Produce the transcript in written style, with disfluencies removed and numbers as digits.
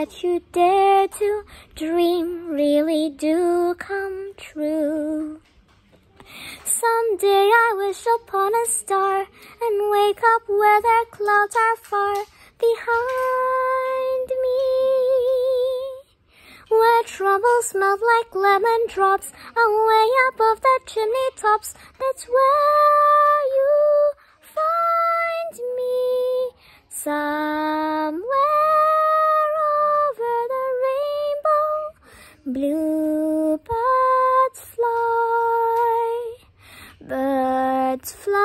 that you dare to dream really do come true. Someday I wish upon a star and wake up where their clouds are far behind me, where troubles melt like lemon drops away above the chimney tops. That's where you find me, somewhere over the rainbow. Bluebirds fly, birds fly.